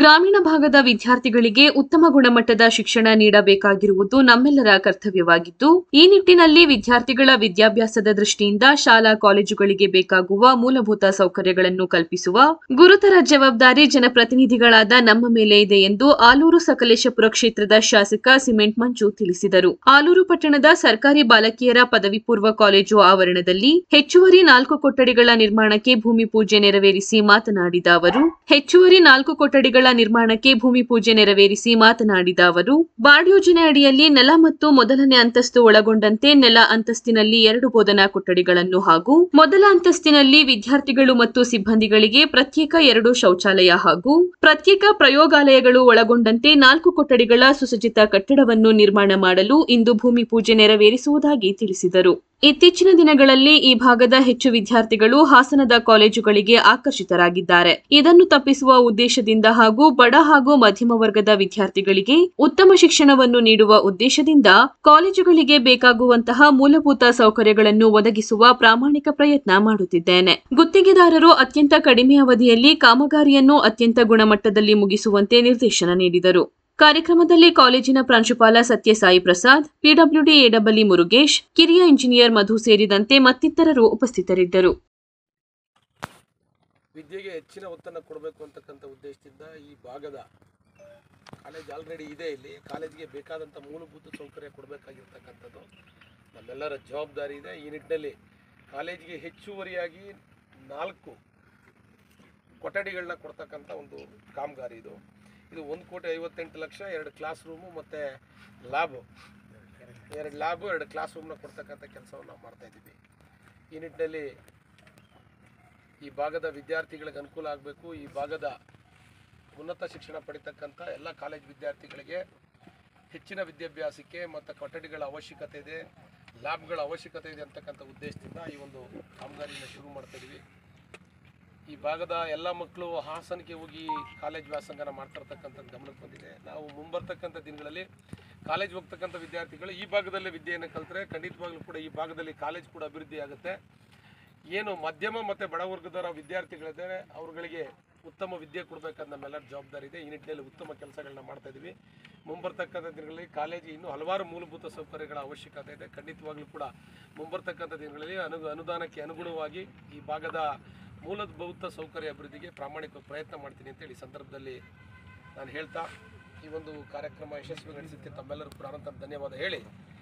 ಗ್ರಾಮೀಣ ಭಾಗದ ವಿದ್ಯಾರ್ಥಿಗಳಿಗೆ ಉತ್ತಮ ಗುಣಮಟ್ಟದ ಶಿಕ್ಷಣ ನೀಡಬೇಕಾಗಿರುವುದು ನಮ್ಮೆಲ್ಲರ ಕರ್ತವ್ಯವಾಗಿದ್ದು, ಈ ನಿಟ್ಟಿನಲ್ಲಿ ವಿದ್ಯಾರ್ಥಿಗಳ ವಿದ್ಯಾಭ್ಯಾಸದ ದೃಷ್ಟಿಯಿಂದ ಶಾಲಾ ಕಾಲೇಜುಗಳಿಗೆ ಬೇಕಾಗುವ ಮೂಲಭೂತ ಸೌಕರ್ಯಗಳನ್ನು ಕಲ್ಪಿಸುವ ಗುರುತರ ಜವಾಬ್ದಾರಿ ಜನಪ್ರತಿನಿಧಿಗಳಾದ ನಮ್ಮ ಮೇಲೆ ಇದೆ ಎಂದು ಆಲೂರು ಸಕಲೇಶಪುರ ಕ್ಷೇತ್ರದ ಶಾಸಕ ಸಿಮೆಂಟ್ ಮಂಜು ತಿಳಿಸಿದರು. ಆಲೂರು ಪಟ್ಟಣದ ಸರ್ಕಾರಿ ಬಾಲಕಿಯರ ಪದವಿ ಪೂರ್ವ ಕಾಲೇಜು ಆವರಣದಲ್ಲಿ ಹೆಚ್ಚುವರಿ 4 ಕೊಠಡಿಗಳ ನಿರ್ಮಾಣಕ್ಕೆ ಭೂಮಿ ಪೂಜೆ ನೆರವೇರಿಸಿ ಮಾತನಾಡಿದ ಅವರು, ಬಾಡ್ ಯೋಜನೆ ಅಡಿಯಲ್ಲಿ ನೆಲ ಮತ್ತು ಮೊದಲನೇ ಅಂತಸ್ತು ಒಳಗೊಂಡಂತೆ ನೆಲ ಅಂತಸ್ತಿನಲ್ಲಿ 2 ಬೋಧನಾ ಕೊಠಡಿಗಳನ್ನು ಹಾಗೂ ಮೊದಲ ಅಂತಸ್ತಿನಲ್ಲಿ ವಿದ್ಯಾರ್ಥಿಗಳು ಮತ್ತು ಸಿಬ್ಬಂದಿಗಳಿಗೆ ಪ್ರತ್ಯೇಕ 2 ಶೌಚಾಲಯ ಹಾಗೂ ಪ್ರತ್ಯೇಕ ಪ್ರಯೋಗಾಲಯಗಳು ಒಳಗೊಂಡಂತೆ 4 ಕೊಠಡಿಗಳ ಸುಸಜ್ಜಿತ ಕಟ್ಟಡವನ್ನು ನಿರ್ಮಾಣ ಮಾಡಲು ಇಂದು ಭೂಮಿ ಪೂಜೆ ನೆರವೇರಿಸುವುದಾಗಿ ತಿಳಿಸಿದರು. ಇತ್ತೀಚಿನ ದಿನಗಳಲ್ಲಿ ಈ ಭಾಗದ ಹೆಚ್ಚು ವಿದ್ಯಾರ್ಥಿಗಳು ಹಾಸನದ ಕಾಲೇಜುಗಳಿಗೆ ಆಕರ್ಷಿತರಾಗಿದ್ದಾರೆ. ಇದನ್ನು ತಪ್ಪಿಸುವ ಉದ್ದೇಶದಿಂದ ಹಾಗೂ ಬಡ ಹಾಗೂ ಮಧ್ಯಮ ವರ್ಗದ ವಿದ್ಯಾರ್ಥಿಗಳಿಗೆ ಉತ್ತಮ ಶಿಕ್ಷಣವನ್ನು ನೀಡುವ ಉದ್ದೇಶದಿಂದ ಕಾಲೇಜುಗಳಿಗೆ ಬೇಕಾಗುವಂತಹ ಮೂಲಭೂತ ಸೌಕರ್ಯಗಳನ್ನು ಒದಗಿಸುವ ಪ್ರಾಮಾಣಿಕ ಪ್ರಯತ್ನ ಮಾಡುತ್ತಿದ್ದೇನೆ. ಗುತ್ತಿಗೆದಾರರು ಅತ್ಯಂತ ಕಡಿಮೆ ಅವಧಿಯಲ್ಲಿ ಕಾಮಗಾರಿಯನ್ನು ಅತ್ಯಂತ ಗುಣಮಟ್ಟದಲ್ಲಿ ಮುಗಿಸುವಂತೆ ನಿರ್ದೇಶನ ನೀಡಿದರು. ಕಾರ್ಯಕ್ರಮದಲ್ಲಿ ಕಾಲೇಜಿನ ಪ್ರಾಂಶುಪಾಲ ಸತ್ಯಸಾಯಿ ಪ್ರಸಾದ್, ಪಿಡಬ್ಲ್ಯೂಡಿ ಎಡಬಲಿ ಮುರುಗೇಶ್, ಕಿರಿಯ ಇಂಜಿನಿಯರ್ ಮಧು ಸೇರಿದಂತೆ ಮತ್ತಿತರರು ಉಪಸ್ಥಿತರಿದ್ದರು. ವಿದ್ಯೆಗೆ ಹೆಚ್ಚಿನ ಒತ್ತನ್ನು ಕೊಡಬೇಕು ಅಂತಕ್ಕಂಥ ಉದ್ದೇಶದಿಂದ ಈ ಭಾಗದ ಕಾಲೇಜ್ ಆಲ್ರೆಡಿ ಇದೆ. ಇಲ್ಲಿ ಕಾಲೇಜಿಗೆ ಬೇಕಾದಂಥ ಮೂಲಭೂತ ಸೌಕರ್ಯ ಕೊಡಬೇಕಾಗಿರ್ತಕ್ಕಂಥದ್ದು ನಮ್ಮೆಲ್ಲರ ಜವಾಬ್ದಾರಿ ಇದೆ. ಈ ನಿಟ್ಟಿನಲ್ಲಿ ಕಾಲೇಜಿಗೆ ಹೆಚ್ಚುವರಿಯಾಗಿ 4 ಕೊಠಡಿಗಳನ್ನ ಕೊಡ್ತಕ್ಕಂಥ ಒಂದು ಕಾಮಗಾರಿ ಇದು 1,58,00,000 2 ಕ್ಲಾಸ್ ರೂಮು ಮತ್ತು ಲ್ಯಾಬು 2 ಲ್ಯಾಬು 2 ಕ್ಲಾಸ್ ರೂಮ್ನ ಕೊಡ್ತಕ್ಕಂಥ ಕೆಲಸವನ್ನು ನಾವು ಮಾಡ್ತಾಯಿದ್ದೀವಿ. ಈ ನಿಟ್ಟಿನಲ್ಲಿ ಈ ಭಾಗದ ವಿದ್ಯಾರ್ಥಿಗಳಿಗೆ ಅನುಕೂಲ ಆಗಬೇಕು. ಈ ಭಾಗದ ಉನ್ನತ ಶಿಕ್ಷಣ ಪಡಿತಕ್ಕಂಥ ಎಲ್ಲ ಕಾಲೇಜ್ ವಿದ್ಯಾರ್ಥಿಗಳಿಗೆ ಹೆಚ್ಚಿನ ವಿದ್ಯಾಭ್ಯಾಸಕ್ಕೆ ಮತ್ತು ಕೊಠಡಿಗಳ ಅವಶ್ಯಕತೆ ಇದೆ, ಲ್ಯಾಬ್ಗಳ ಅವಶ್ಯಕತೆ ಇದೆ ಅಂತಕ್ಕಂಥ ಉದ್ದೇಶದಿಂದ ಈ ಒಂದು ಕಾಮಗಾರಿಯನ್ನು ಶುರು ಮಾಡ್ತಾಯಿದ್ದೀವಿ. ಈ ಭಾಗದ ಎಲ್ಲ ಮಕ್ಕಳು ಹಾಸನಕ್ಕೆ ಹೋಗಿ ಕಾಲೇಜ್ ವ್ಯಾಸಂಗನ ಮಾಡ್ತಿರ್ತಕ್ಕಂಥದ್ದು ಗಮನಕ್ಕೆ ಬಂದಿದೆ. ನಾವು ಮುಂಬರ್ತಕ್ಕಂಥ ದಿನಗಳಲ್ಲಿ ಕಾಲೇಜ್ ಹೋಗ್ತಕ್ಕಂಥ ವಿದ್ಯಾರ್ಥಿಗಳು ಈ ಭಾಗದಲ್ಲೇ ವಿದ್ಯೆಯನ್ನು ಕಲಿತರೆ ಖಂಡಿತವಾಗ್ಲೂ ಕೂಡ ಈ ಭಾಗದಲ್ಲಿ ಕಾಲೇಜ್ ಕೂಡ ಅಭಿವೃದ್ಧಿ ಆಗುತ್ತೆ. ಏನು ಮಧ್ಯಮ ಮತ್ತು ಬಡವರ್ಗದವರ ವಿದ್ಯಾರ್ಥಿಗಳಿದ್ದಾರೆ ಅವ್ರುಗಳಿಗೆ ಉತ್ತಮ ವಿದ್ಯೆ ಕೊಡಬೇಕಂತ ನಮ್ಮೆಲ್ಲರ ಜವಾಬ್ದಾರಿ ಇದೆ. ಈ ನಿಟ್ಟಿನಲ್ಲಿ ಉತ್ತಮ ಕೆಲಸಗಳನ್ನ ಮಾಡ್ತಾಯಿದ್ದೀವಿ. ಮುಂಬರ್ತಕ್ಕಂಥ ದಿನಗಳಲ್ಲಿ ಕಾಲೇಜಿಗೆ ಇನ್ನೂ ಹಲವಾರು ಮೂಲಭೂತ ಸೌಕರ್ಯಗಳ ಅವಶ್ಯಕತೆ ಇದೆ. ಖಂಡಿತವಾಗ್ಲೂ ಕೂಡ ಮುಂಬರ್ತಕ್ಕಂಥ ದಿನಗಳಲ್ಲಿ ಅನುದಾನಕ್ಕೆ ಅನುಗುಣವಾಗಿ ಈ ಭಾಗದ ಮೂಲಭೂತ ಸೌಕರ್ಯ ಅಭಿವೃದ್ಧಿಗೆ ಪ್ರಾಮಾಣಿಕ ಪ್ರಯತ್ನ ಮಾಡ್ತೀನಿ ಅಂತೇಳಿ ಸಂದರ್ಭದಲ್ಲಿ ನಾನು ಹೇಳ್ತಾ ಈ ಒಂದು ಕಾರ್ಯಕ್ರಮ ಯಶಸ್ವಿಗೊಳಿಸಿದ್ದಕ್ಕೆ ತಮ್ಮೆಲ್ಲರೂ ಕೂಡ ಅನಂತ ಧನ್ಯವಾದ ಹೇಳಿ